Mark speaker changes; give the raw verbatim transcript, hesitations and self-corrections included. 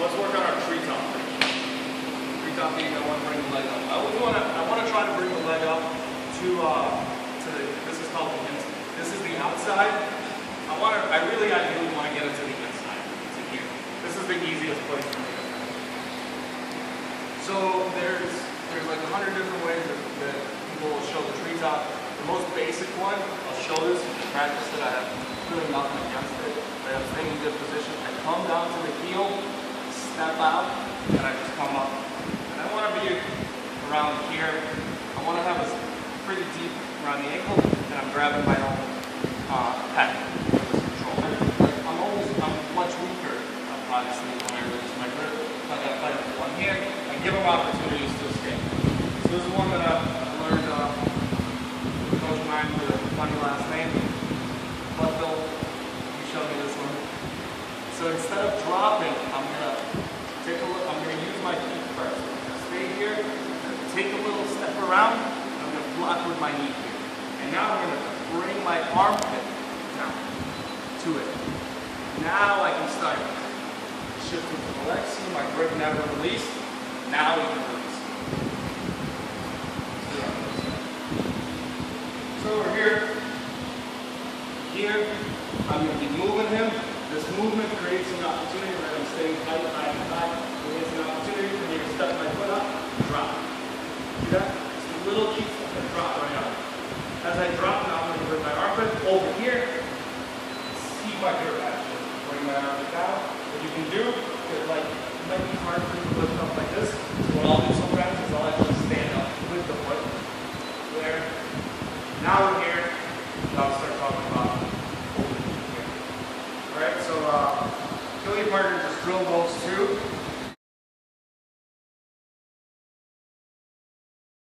Speaker 1: let's work on our tree top. Tree top being I want to bring the leg up. I always want to I want to try to bring the leg up to uh to the, this is called the inside. This is the outside. I want to I really ideally want to get it to the inside. To here. This is the easiest place for me to practice. So there's there's like a hundred different ways that, that people will show the tree top. The most basic one, I'll show this, you can practice it, I have really nothing against it. I have staying in good position. I come down to the heel, step out, and I just come up. And I want to be around here. I want to have a pretty deep around the ankle, and I'm grabbing my own uh, pec for this control. Like, I'm always, I'm much weaker, obviously, when I release my grip. So I got to fight with one hand. I give them opportunities to escape. So this is one that I've learned. Uh, Coach mine with a funny last name, but Bill, you showed me this one. So instead of dropping, I'm gonna take a look. I'm gonna use my feet first. I'm gonna stay here, take a little step around, and I'm gonna block with my knee here. And now I'm gonna bring my armpit down to it. Now I can start shifting to the legs. See my grip never released. Now we can release. So over here, here, I'm going to be moving him. This movement creates an opportunity where I'm staying tight, tight, tight. Creates an opportunity for me to step my foot up and drop. See that? Just a little kick and drop right up. As I drop, now I'm going to bring my armpit over here. See my grip action. Bring my armpit down. What you can do is, like, it might be hard for you to lift up like this. So what I'll do sometimes is I'll actually stand up with the foot. There. Now we're here, and I'll start talking about over here. Alright, so uh, kill your partner, just drill those two.